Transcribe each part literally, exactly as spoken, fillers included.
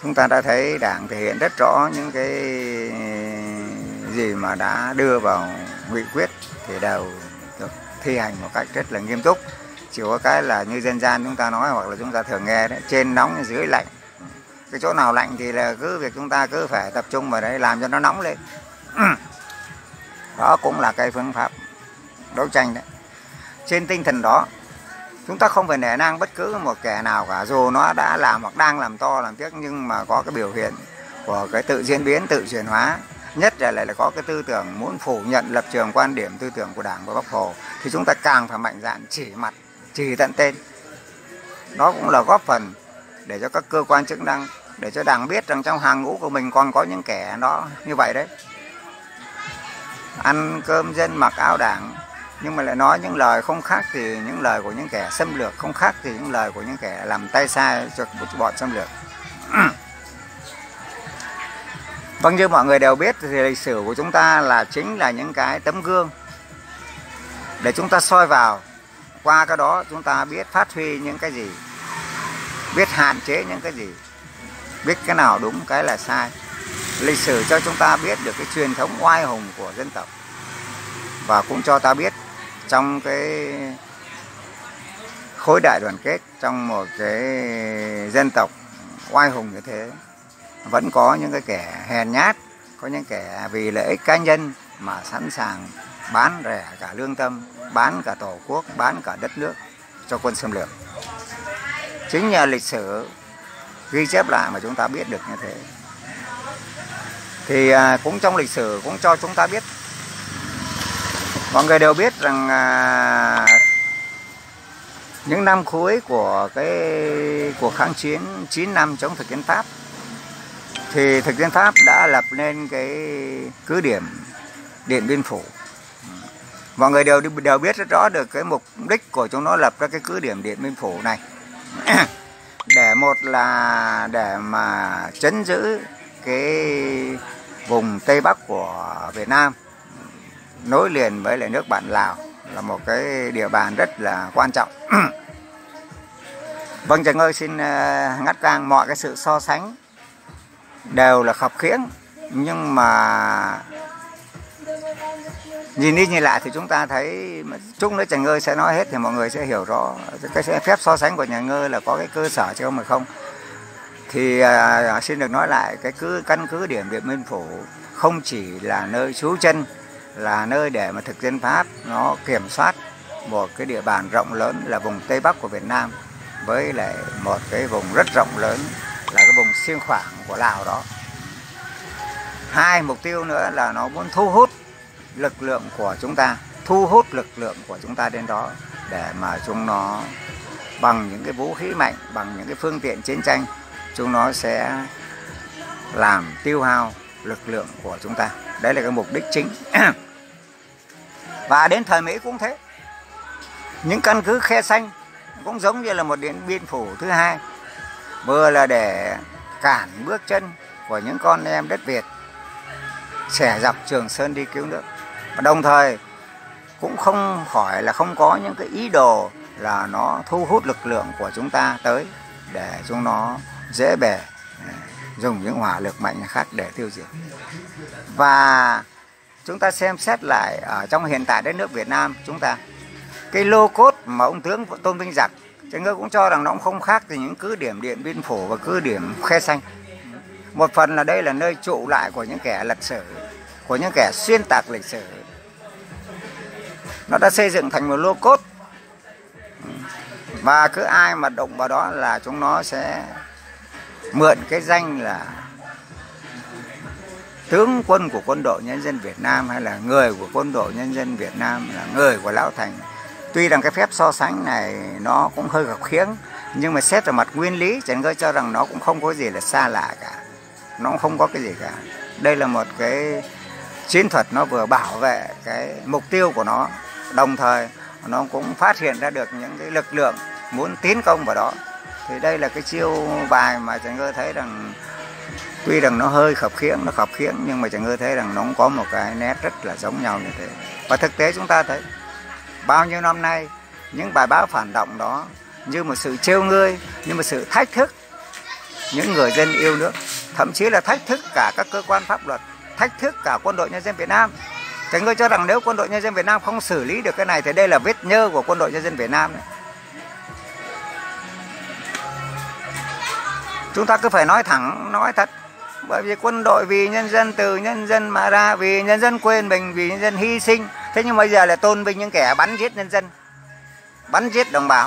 chúng ta đã thấy Đảng thể hiện rất rõ những cái gì mà đã đưa vào nghị quyết thì đều được thi hành một cách rất là nghiêm túc. Chỉ có cái là như dân gian chúng ta nói hoặc là chúng ta thường nghe đấy, trên nóng dưới lạnh. Cái chỗ nào lạnh thì là cứ việc chúng ta cứ phải tập trung vào đấy làm cho nó nóng lên. Đó cũng là cái phương pháp đấu tranh đấy. Trên tinh thần đó, chúng ta không phải nể nang bất cứ một kẻ nào cả, dù nó đã làm hoặc đang làm to làm tiếc, nhưng mà có cái biểu hiện của cái tự diễn biến, tự chuyển hóa, nhất là lại là có cái tư tưởng muốn phủ nhận lập trường quan điểm tư tưởng của Đảng và Bác Hồ, thì chúng ta càng phải mạnh dạn chỉ mặt, chỉ tận tên. Đó cũng là góp phần để cho các cơ quan chức năng, để cho Đảng biết rằng trong hàng ngũ của mình còn có những kẻ đó như vậy đấy. Ăn cơm dân mặc áo Đảng, nhưng mà lại nói những lời không khác thì những lời của những kẻ xâm lược, không khác thì những lời của những kẻ làm tay sai cho bọn xâm lược. Vâng, như mọi người đều biết thì lịch sử của chúng ta là chính là những cái tấm gương để chúng ta soi vào. Qua cái đó chúng ta biết phát huy những cái gì, biết hạn chế những cái gì, biết cái nào đúng, cái là sai. Lịch sử cho chúng ta biết được cái truyền thống oai hùng của dân tộc, và cũng cho ta biết trong cái khối đại đoàn kết, trong một cái dân tộc oai hùng như thế, vẫn có những cái kẻ hèn nhát, có những kẻ vì lợi ích cá nhân mà sẵn sàng bán rẻ cả lương tâm, bán cả tổ quốc, bán cả đất nước cho quân xâm lược. Chính nhờ lịch sử ghi chép lại mà chúng ta biết được như thế. Thì à, cũng trong lịch sử cũng cho chúng ta biết, mọi người đều biết rằng à, những năm cuối của cái cuộc kháng chiến chín năm chống thực dân Pháp, thì thực dân Pháp đã lập nên cái cứ điểm Điện Biên Phủ. Mọi người đều đều biết rất rõ được cái mục đích của chúng nó lập ra cái cứ điểm Điện Biên Phủ này. Để một là để mà trấn giữ cái vùng Tây Bắc của Việt Nam nối liền với lại nước bạn Lào, là một cái địa bàn rất là quan trọng. Vâng, Trần ơi xin ngắt ngang, mọi cái sự so sánh đều là khập khiễng, nhưng mà nhìn đi nhìn lại thì chúng ta thấy, chút nữa Trần Ngơ sẽ nói hết thì mọi người sẽ hiểu rõ cái phép so sánh của nhà Ngơ là có cái cơ sở chứ không phải không. Thì à, xin được nói lại, cái cứ căn cứ điểm Điện Biên Phủ không chỉ là nơi trú chân, là nơi để mà thực dân Pháp nó kiểm soát một cái địa bàn rộng lớn là vùng Tây Bắc của Việt Nam, với lại một cái vùng rất rộng lớn là cái vùng xiên khoảng của Lào đó. Hai mục tiêu nữa là nó muốn thu hút lực lượng của chúng ta, thu hút lực lượng của chúng ta đến đó để mà chúng nó bằng những cái vũ khí mạnh, bằng những cái phương tiện chiến tranh, chúng nó sẽ làm tiêu hao lực lượng của chúng ta. Đấy là cái mục đích chính. Và đến thời Mỹ cũng thế. Những căn cứ Khe Xanh cũng giống như là một Điện Biên Phủ thứ hai, vừa là để cản bước chân của những con em đất Việt xẻ dọc Trường Sơn đi cứu nước, và đồng thời cũng không khỏi là không có những cái ý đồ là nó thu hút lực lượng của chúng ta tới để chúng nó dễ bề dùng những hỏa lực mạnh khác để tiêu diệt. Và chúng ta xem xét lại ở trong hiện tại đất nước Việt Nam chúng ta, cái lô cốt mà ông tướng Tôn Vinh Giặc, Trần Ngơ cũng cho rằng nó cũng không khác từ những cứ điểm Điện Biên Phủ và cứ điểm Khe Xanh. Một phần là đây là nơi trụ lại của những kẻ lật sử, của những kẻ xuyên tạc lịch sử. Nó đã xây dựng thành một lô cốt, và cứ ai mà động vào đó là chúng nó sẽ mượn cái danh là tướng quân của Quân đội Nhân dân Việt Nam, hay là người của Quân đội Nhân dân Việt Nam, là người của Lão Thành. Tuy rằng cái phép so sánh này nó cũng hơi khập khiễng, nhưng mà xét về mặt nguyên lý, Trần Ngơ cho rằng nó cũng không có gì là xa lạ cả, nó cũng không có cái gì cả. Đây là một cái chiến thuật nó vừa bảo vệ cái mục tiêu của nó, đồng thời nó cũng phát hiện ra được những cái lực lượng muốn tiến công vào đó. Thì đây là cái chiêu bài mà Trần Ngơ thấy rằng tuy rằng nó hơi khập khiễng, nó khập khiễng nhưng mà Trần Ngơ thấy rằng nó cũng có một cái nét rất là giống nhau như thế. Và thực tế chúng ta thấy bao nhiêu năm nay những bài báo phản động đó như một sự trêu ngươi, như một sự thách thức, những người dân yêu nước, thậm chí là thách thức cả các cơ quan pháp luật, thách thức cả Quân đội Nhân dân Việt Nam. Trần Ngơ cho rằng nếu Quân đội Nhân dân Việt Nam không xử lý được cái này thì đây là vết nhơ của Quân đội Nhân dân Việt Nam đấy. Chúng ta cứ phải nói thẳng, nói thật. Bởi vì quân đội vì nhân dân, từ nhân dân mà ra, vì nhân dân quên mình, vì nhân dân hy sinh. Thế nhưng bây giờ là tôn vinh những kẻ bắn giết nhân dân, bắn giết đồng bào.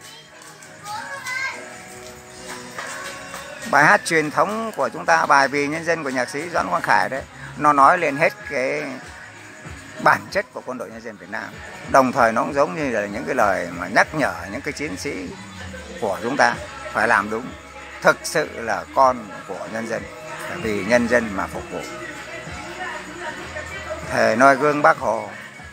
Bài hát truyền thống của chúng ta, bài Vì Nhân Dân của nhạc sĩ Doãn Quang Khải đấy, nó nói lên hết cái bản chất của Quân đội Nhân dân Việt Nam. Đồng thời nó cũng giống như là những cái lời mà nhắc nhở những cái chiến sĩ của chúng ta phải làm đúng, thực sự là con của nhân dân, vì nhân dân mà phục vụ. Thề noi gương Bác Hồ.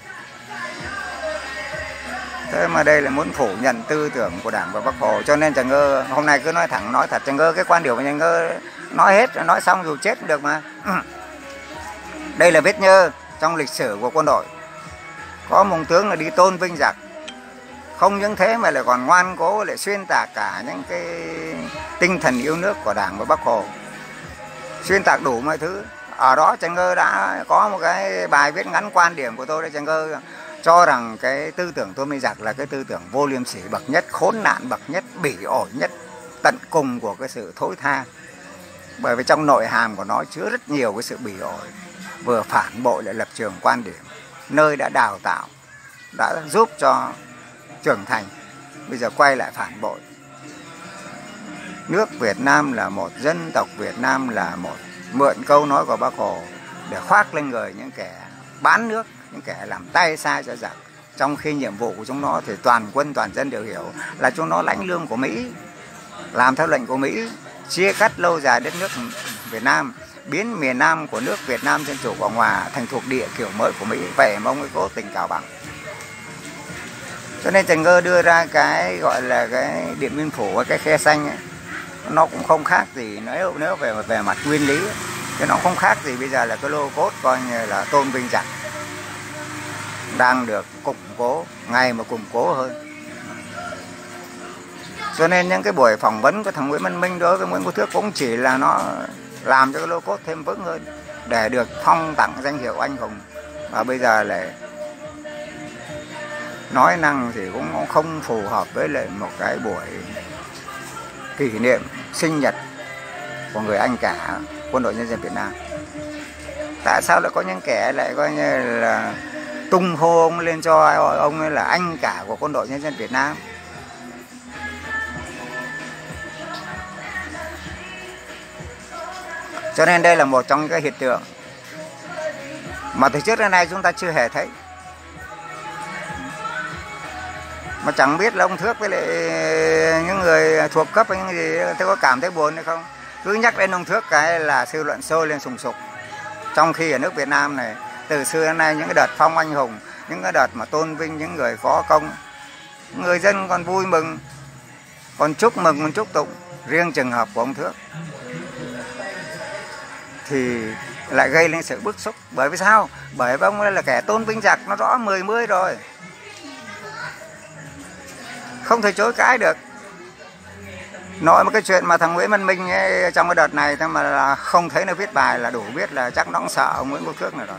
Thế mà đây là muốn phủ nhận tư tưởng của Đảng và Bác Hồ. Cho nên Trần Ngơ hôm nay cứ nói thẳng, nói thật. Trần Ngơ cái quan điểm của Trần Ngơ nói hết, nói xong dù chết cũng được mà. Đây là vết nhơ trong lịch sử của quân đội. Có một tướng là đi tôn vinh giặc, không những thế mà lại còn ngoan cố lại xuyên tạc cả những cái tinh thần yêu nước của Đảng và Bác Hồ, xuyên tạc đủ mọi thứ. Ở đó Trần Ngơ đã có một cái bài viết ngắn quan điểm của tôi đấy. Trần Ngơ cho rằng cái tư tưởng tôn vinh giặc là cái tư tưởng vô liêm sỉ bậc nhất, khốn nạn bậc nhất, bỉ ổi nhất, tận cùng của cái sự thối tha. Bởi vì trong nội hàm của nó chứa rất nhiều cái sự bỉ ổi, vừa phản bội lại lập trường quan điểm, nơi đã đào tạo, đã giúp cho trưởng thành, bây giờ quay lại phản bội. Nước Việt Nam là một, dân tộc Việt Nam là một. Mượn câu nói của Bác Hồ để khoác lên người những kẻ bán nước, những kẻ làm tay sai cho giặc. Trong khi nhiệm vụ của chúng nó thì toàn quân toàn dân đều hiểu là chúng nó lãnh lương của Mỹ, làm theo lệnh của Mỹ, chia cắt lâu dài đất nước Việt Nam, biến miền Nam của nước Việt Nam Dân Chủ Cộng Hòa thành thuộc địa kiểu mới của Mỹ. Vậy mà ông ấy cố tình cào bằng. Cho nên Trần Ngơ đưa ra cái gọi là cái Điện Biên Phủ và cái khe xanh ấy, nó cũng không khác gì nếu nếu về về mặt nguyên lý, thì nó không khác gì bây giờ là cái lô cốt coi như là tôn vinh giặc đang được củng cố, ngày mà củng cố hơn. Cho nên những cái buổi phỏng vấn của thằng Nguyễn Văn Minh đối với Nguyễn Phú Thước cũng chỉ là nó làm cho cái lô cốt thêm vững hơn để được phong tặng danh hiệu anh hùng. Và bây giờ lại nói năng thì cũng không phù hợp với lại một cái buổi kỷ niệm sinh nhật của người anh cả Quân đội Nhân dân Việt Nam. Tại sao lại có những kẻ lại coi như là tung hô ông lên cho ông ấy là anh cả của Quân đội Nhân dân Việt Nam? Cho nên đây là một trong những cái hiện tượng mà từ trước đến nay chúng ta chưa hề thấy. Mà chẳng biết là ông Thước với lại những người thuộc cấp hay những gì tôi có cảm thấy buồn hay không. Cứ nhắc đến ông Thước cái là dư luận sôi lên sùng sục. Trong khi ở nước Việt Nam này từ xưa đến nay những cái đợt phong anh hùng, những cái đợt mà tôn vinh những người có công, người dân còn vui mừng, còn chúc mừng, còn chúc tụng. Riêng trường hợp của ông Thước thì lại gây lên sự bức xúc. Bởi vì sao? Bởi vì ông là kẻ tôn vinh giặc, nó rõ mười mươi rồi, không thể chối cãi được. Nói một cái chuyện mà thằng Nguyễn Văn Minh ấy, trong cái đợt này mà là không thấy nó viết bài là đủ biết là chắc nó cũng sợ ông Nguyễn Phú Thước này rồi.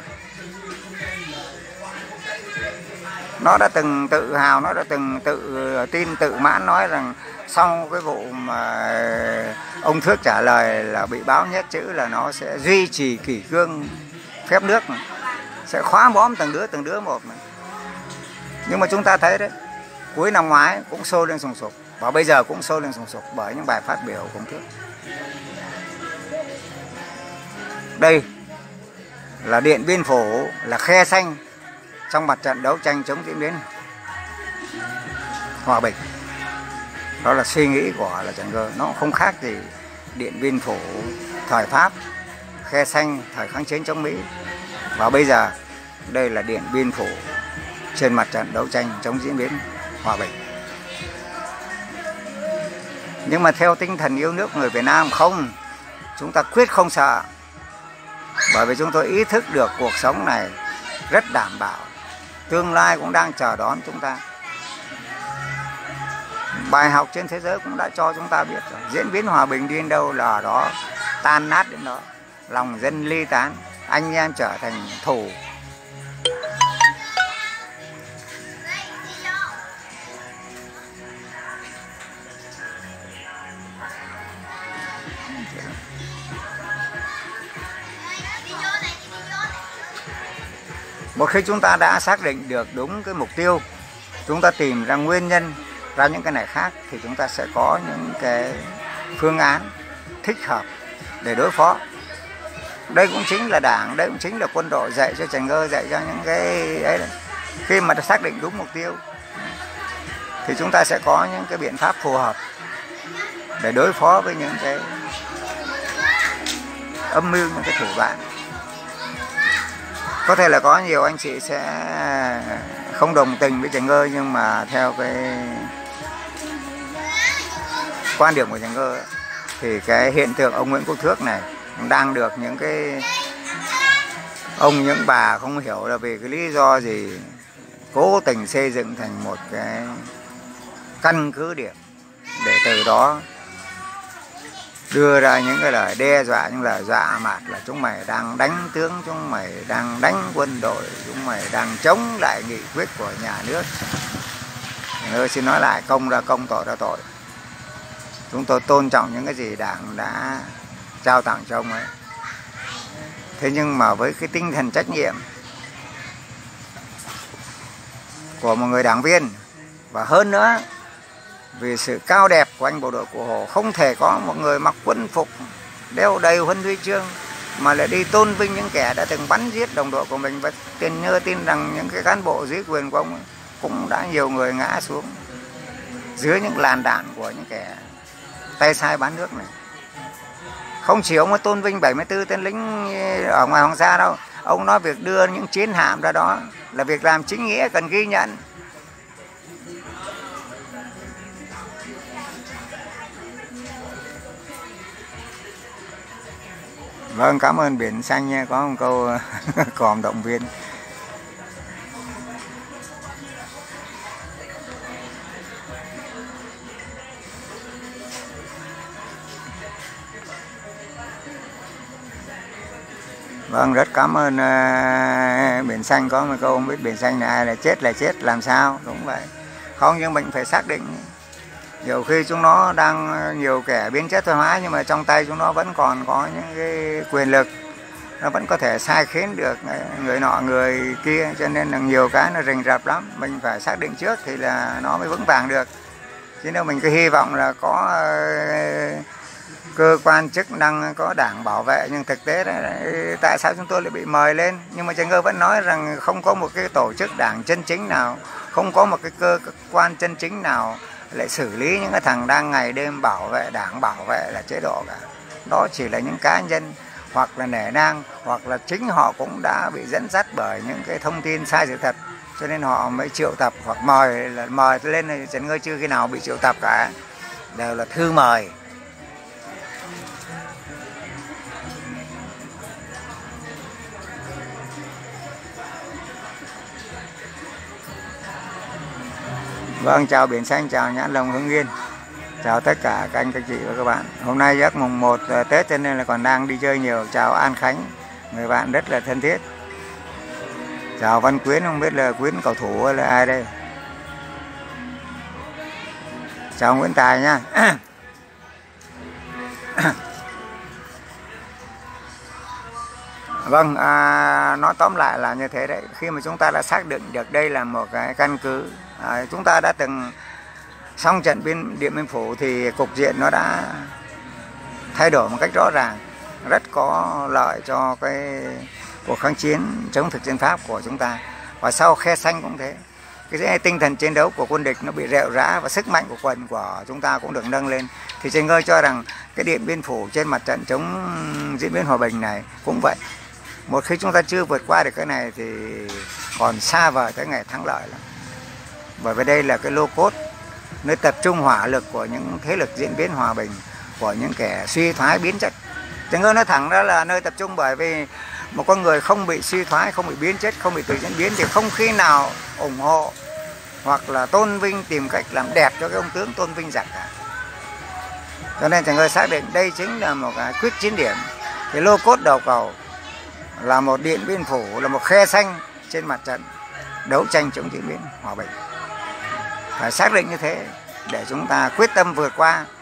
Nó đã từng tự hào, nó đã từng tự tin, tự mãn nói rằng sau cái vụ mà ông Thước trả lời là bị báo nhất chữ là nó sẽ duy trì kỷ cương phép nước, sẽ khóa bóm từng đứa từng đứa một. Nhưng mà chúng ta thấy đấy, cuối năm ngoái cũng sôi lên sùng sục và bây giờ cũng sôi lên sùng sục bởi những bài phát biểu của ông Thước. Đây là Điện Biên Phủ, là khe xanh trong mặt trận đấu tranh chống diễn biến hòa bình. Đó là suy nghĩ của là Trần Ngơ, nó không khác gì Điện Biên Phủ thời Pháp, khe xanh thời kháng chiến chống Mỹ. Và bây giờ đây là Điện Biên Phủ trên mặt trận đấu tranh chống diễn biến hòa bình. Nhưng mà theo tinh thần yêu nước người Việt Nam không, chúng ta quyết không sợ. Bởi vì chúng tôi ý thức được cuộc sống này rất đảm bảo, tương lai cũng đang chờ đón chúng ta. Bài học trên thế giới cũng đã cho chúng ta biết rồi. Diễn biến hòa bình đi đến đâu là ở đó tan nát đến đó, lòng dân ly tán, anh em trở thành thù. Một khi chúng ta đã xác định được đúng cái mục tiêu, chúng ta tìm ra nguyên nhân ra những cái này khác, thì chúng ta sẽ có những cái phương án thích hợp để đối phó. Đây cũng chính là Đảng, đây cũng chính là quân đội dạy cho Trần Ngơ, dạy cho những cái ấy đấy. Khi mà xác định đúng mục tiêu thì chúng ta sẽ có những cái biện pháp phù hợp để đối phó với những cái âm mưu, những cái thủ đoạn. Có thể là có nhiều anh chị sẽ không đồng tình với Trần Ngơ, nhưng mà theo cái quan điểm của Trần Ngơ thì cái hiện tượng ông Nguyễn Quốc Thước này đang được những cái ông, những bà không hiểu là vì cái lý do gì cố tình xây dựng thành một cái căn cứ điểm để từ đó đưa ra những cái lời đe dọa, những lời dọa mạt là chúng mày đang đánh tướng, chúng mày đang đánh quân đội, chúng mày đang chống lại nghị quyết của nhà nước. Tôi xin nói lại, công ra công, tội ra tội. Chúng tôi tôn trọng những cái gì Đảng đã trao tặng cho ông ấy. Thế nhưng mà với cái tinh thần trách nhiệm của một người đảng viên, và hơn nữa vì sự cao đẹp của anh bộ đội Cụ Hồ, không thể có một người mặc quân phục đeo đầy huân huy chương mà lại đi tôn vinh những kẻ đã từng bắn giết đồng đội của mình. Và Trần Ngơ tin rằng những cái cán bộ dưới quyền của ông ấy cũng đã nhiều người ngã xuống dưới những làn đạn của những kẻ tay sai bán nước này. Không chỉ ông ấy tôn vinh bảy mươi tư tên lính ở ngoài Hoàng Sa đâu, ông nói việc đưa những chiến hạm ra đó là việc làm chính nghĩa, cần ghi nhận. Vâng, cảm ơn Biển Xanh nha, có một câu còm động viên. Vâng, rất cảm ơn uh, Biển Xanh có một câu, không biết Biển Xanh là ai, là chết là chết làm sao, đúng vậy. Không, nhưng mình phải xác định, nhiều khi chúng nó đang nhiều kẻ biến chất thoái hóa, nhưng mà trong tay chúng nó vẫn còn có những cái quyền lực, nó vẫn có thể sai khiến được người nọ người kia, cho nên là nhiều cái nó rình rập lắm. Mình phải xác định trước thì là nó mới vững vàng được. Chứ nếu mình cứ hy vọng là có uh, cơ quan chức năng, có Đảng bảo vệ, nhưng thực tế đấy, tại sao chúng tôi lại bị mời lên? Nhưng mà Trần Ngơ vẫn nói rằng không có một cái tổ chức Đảng chân chính nào, không có một cái cơ quan chân chính nào lại xử lý những cái thằng đang ngày đêm bảo vệ Đảng, bảo vệ là chế độ cả. Đó chỉ là những cá nhân hoặc là nể nang, hoặc là chính họ cũng đã bị dẫn dắt bởi những cái thông tin sai sự thật, cho nên họ mới triệu tập hoặc mời, là mời lên. Trần Ngơ chưa khi nào bị triệu tập cả, đều là thư mời. Vâng, chào Biển Xanh, chào Nhãn Lồng Hưng Yên, chào tất cả các anh, các chị và các bạn. Hôm nay giấc mùng một Tết cho nên là còn đang đi chơi nhiều. Chào An Khánh, người bạn rất là thân thiết. Chào Văn Quyến, không biết là Quyến cầu thủ hay là ai đây. Chào Nguyễn Tài nha. Vâng, à, nói tóm lại là như thế đấy. Khi mà chúng ta đã xác định được đây là một cái căn cứ, à, chúng ta đã từng xong trận biên Điện Biên Phủ thì cục diện nó đã thay đổi một cách rõ ràng, rất có lợi cho cái cuộc kháng chiến chống thực dân Pháp của chúng ta. Và sau Khe Xanh cũng thế, cái tinh thần chiến đấu của quân địch nó bị rệu rã và sức mạnh của quần của chúng ta cũng được nâng lên. Thì Trần Ngơ cho rằng cái Điện Biên Phủ trên mặt trận chống diễn biến hòa bình này cũng vậy. Một khi chúng ta chưa vượt qua được cái này thì còn xa vời tới ngày thắng lợi lắm. Bởi vì đây là cái lô cốt, nơi tập trung hỏa lực của những thế lực diễn biến hòa bình, của những kẻ suy thoái biến chất. Trần Ngơ nói thẳng đó là nơi tập trung, bởi vì một con người không bị suy thoái, không bị biến chất, không bị tự diễn biến thì không khi nào ủng hộ hoặc là tôn vinh, tìm cách làm đẹp cho cái ông tướng tôn vinh giặc cả. Cho nên Trần Ngơi xác định đây chính là một cái quyết chiến điểm. Cái lô cốt đầu cầu là một Điện Biên Phủ, là một khe xanh trên mặt trận đấu tranh chống diễn biến hòa bình. Phải xác định như thế để chúng ta quyết tâm vượt qua